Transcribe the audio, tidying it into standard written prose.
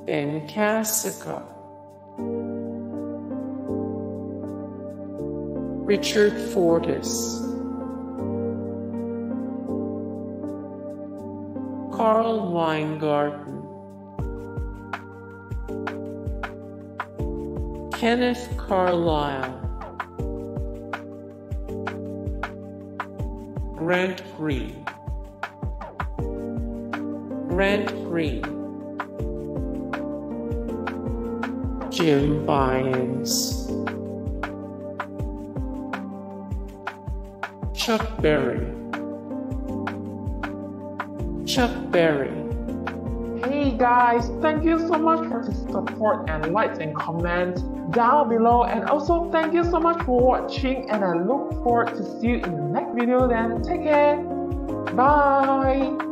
in Kasica. Richard Fortus, Carl Weingarten, Kenneth Carllile, Grant Green, Jim Bynes, Chuck Berry. Hey guys, thank you so much for the support and likes and comments down below, and also thank you so much for watching, and I look forward to see you in the next video. Then take care, bye.